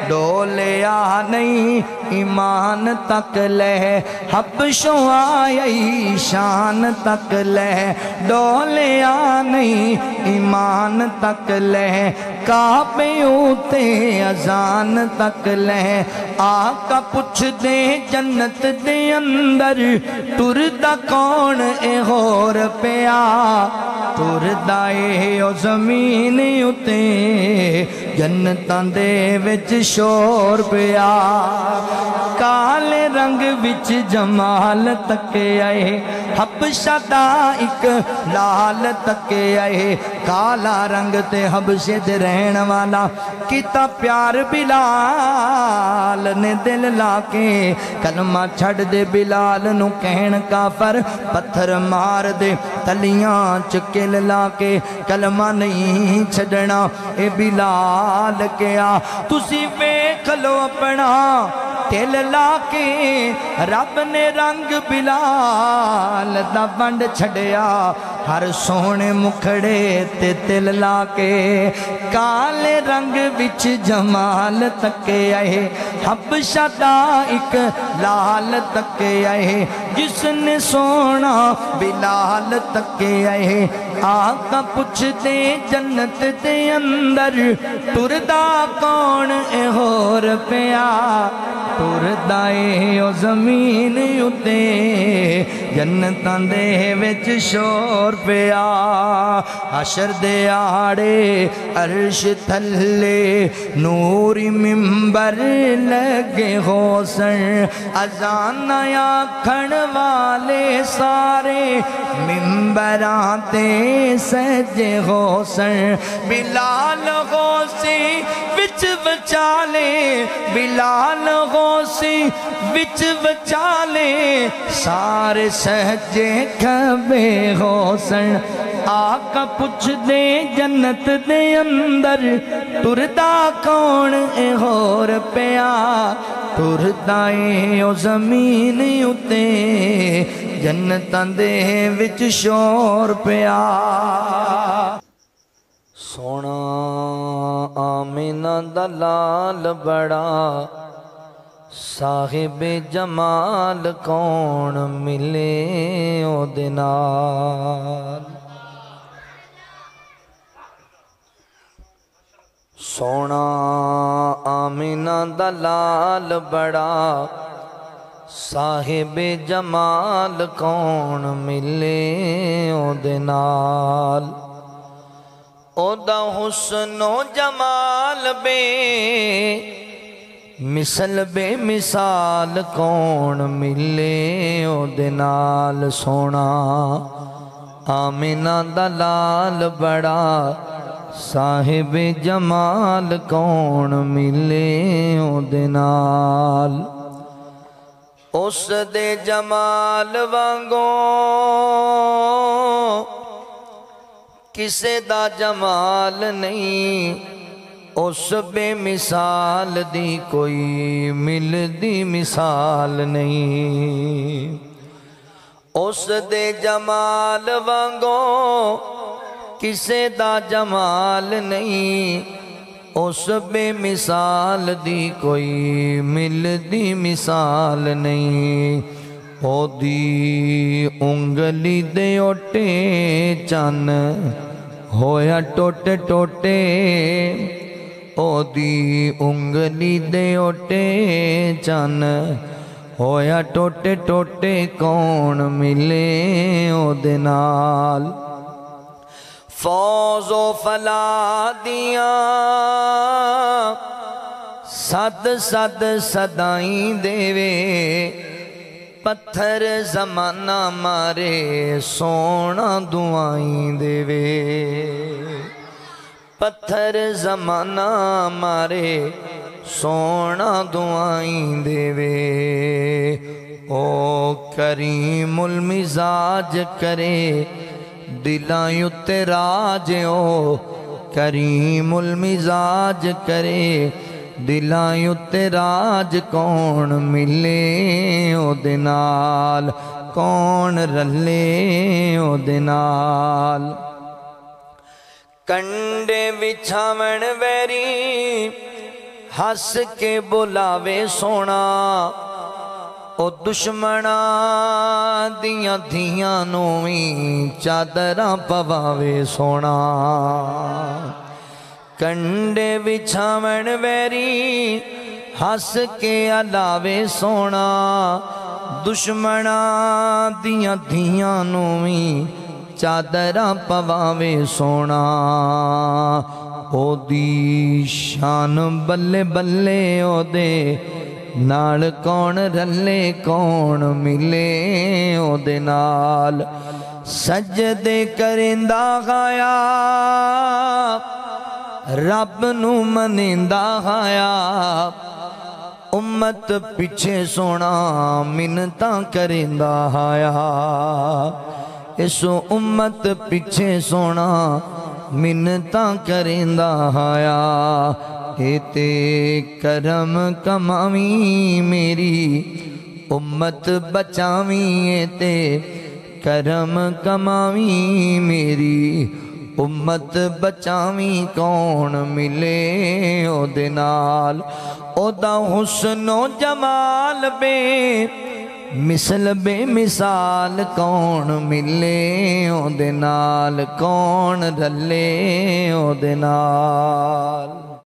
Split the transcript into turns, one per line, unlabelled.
ڈولیا نہیں ایمان تک لے حبشوں آئی شان تک لے ڈولیا نہیں ایمان تک لے کعبے اوتے اذان تک لے آقا پوچھ دے جنت دے اندر ٹردا کون اے ہور پیا ٹردا اے او زمین اتے جنتاں دے وچ شور پیا کالے رنگ وچ جمال تک آئے حبشہ دا ایک لال تک آئے کالا رنگ تے حبشے دے رہن والا کیتا پیار بلال نے دل لا کے کلمہ چھڑ دے بلال نو کہن کافر پتھر مار دے تلیاں چکل لا کے کلمہ نہیں چھڑنا اے بلال کیا تسی بیک لو اپنا دل لا کے رب نے رنگ بلال دا بند چھڑیا ہر سونے مکھڑے تے دل لا کے کالے رنگ وچ جمال تک آئے حبشہ دا ایک لال تک آئے جس نے سونا بلال تک آئے آقا پوچھ دے جنت دے اندر ٹردا کون اے ہور پیا ٹردا اے او زمین اتے جنتاں دے وچ شور پیا حشر دے آڑے عرش تھلے نوری ممبر لگے غوثن اذان آکھن والے سارے ممبران تے سجے غوثن بلال غوثی وچ بچالے بلال غوثی وچ بچالے سارے سجے کھبے غوثن آقا پوچھ دے جنت دے اندر ٹردا کون اے ہور پیا ٹردا اے او زمین اتے جنتاں دے وچ شور پیا سونا آمینہ دلال بڑا صاحب جمال کون ملے او دنال سونا آمینہ دلال بڑا صاحب جمال کون ملے او دنال او دا حسن و جمال بے مثل بے مثال کون ملے او دنال سونا آمینہ دلال بڑا صاحب جمال کون ملے او دنال اس دے جمال وانگوں کسے دا جمال نہیں اس بے مثال دی کوئی مل دی مثال نہیں اس دے جمال وانگوں کسے دا جمال نہیں اس بے مثال دی کوئی مل دی مثال نہیں او دی انگلی دے اوٹے چن ہویا ٹوٹے ٹوٹے او دی انگلی دے اوٹے چن ہویا ٹوٹے ٹوٹے کون ملے او دنال فوز و فلا دیاں صد صد صدائیں دیوے پتھر زمانہ مارے سونا دعائیں دیوے پتھر زمانہ مارے سونا دعائیں دیوے او کریم المزاج کرے دلائیں اتراج او کریم المزاج کرے دلائیں اتراج کون ملے او دنال کون رلے او دنال کنڈے بچھاون ویری ہس کے بلاوے سونا او دشمناں دیاں دھیاں نویں چادراں پواوے سونا کنڈے وچھاون ویری ہس کے الاوے سونا دشمناں دیاں دھیاں نویں چادراں پواوے سونا او دی شان بلے بلے او دے نال کون رلے کون ملے او دے نال سجدے کرندہ غایا رب نو منندہ غایا امت پیچھے سونا منتاں کرندہ آیا اس امت پیچھے سونا منتاں کرندہ آیا تے کرم کماویں میری امت بچاویں تے کرم کماویں میری امت بچاویں کون ملے او دے نال او دا حسن و جمال بے مثل بے مثال کون ملے او دے نال کون رلے او دے نال